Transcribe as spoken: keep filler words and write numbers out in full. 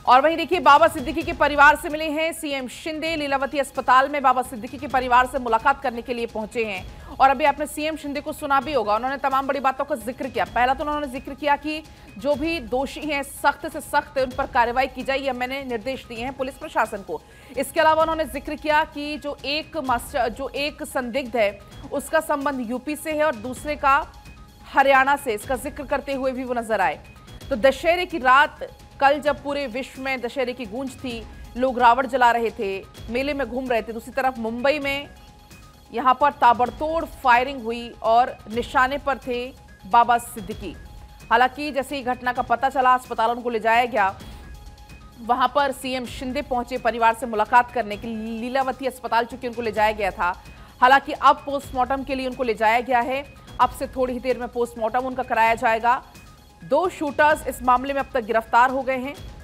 और वहीं देखिए बाबा सिद्दीकी के परिवार से मिले हैं सीएम शिंदे। लीलावती अस्पताल में बाबा सिद्दीकी के परिवार से मुलाकात करने के लिए पहुंचे हैं। और अभी आपने सीएम शिंदे को सुना भी होगा, उन्होंने तमाम बड़ी बातों का जिक्र किया। पहला तो उन्होंने जिक्र किया कि जो भी दोषी हैं सख्त से सख्त उन पर कार्रवाई की जाए, यह मैंने निर्देश दिए हैं पुलिस प्रशासन को। इसके अलावा उन्होंने जिक्र किया कि जो एक मास्टर जो एक संदिग्ध है उसका संबंध यूपी से है और दूसरे का हरियाणा से, इसका जिक्र करते हुए भी वो नजर आए। तो दशहरे की रात कल जब पूरे विश्व में दशहरे की गूंज थी, लोग रावण जला रहे थे, मेले में घूम रहे थे, दूसरी तरफ मुंबई में यहां पर ताबड़तोड़ फायरिंग हुई और निशाने पर थे बाबा सिद्दीकी। हालांकि जैसे ही घटना का पता चला अस्पताल उनको ले जाया गया। वहां पर सीएम शिंदे पहुंचे परिवार से मुलाकात करने के लिए। लीलावती अस्पताल चूंकि उनको ले जाया गया था, हालांकि अब पोस्टमार्टम के लिए उनको ले जाया गया है। अब से थोड़ी ही देर में पोस्टमार्टम उनका कराया जाएगा। दो शूटर्स इस मामले में अब तक गिरफ्तार हो गए हैं।